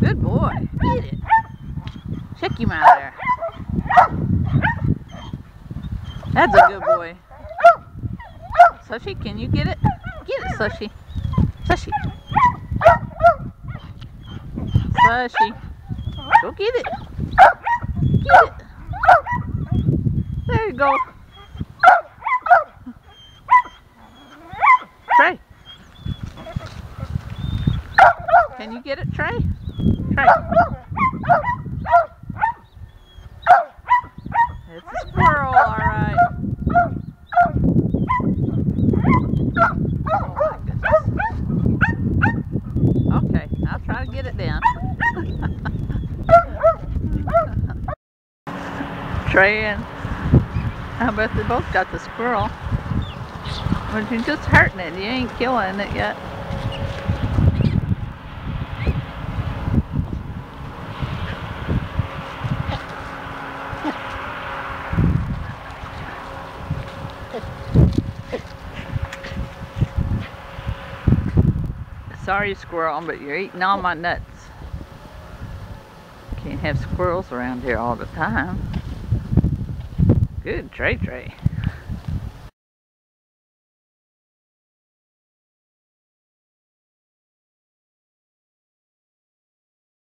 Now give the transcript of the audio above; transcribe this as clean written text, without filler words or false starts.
Good boy. Get it. Check him out of there. That's a good boy. Sushi, can you get it? Get it, Sushi. Sushi. Sushi. Go get it. Get it. There you go. Trey. Can you get it, Trey? Trey. It's a squirrel, alright. Oh my goodness. Okay, I'll try to get it down. Trey and Albethed both got the squirrel. But you're just hurting it. You ain't killing it yet. Sorry, squirrel, but you're eating all my nuts. Can't have squirrels around here all the time. Good Trey.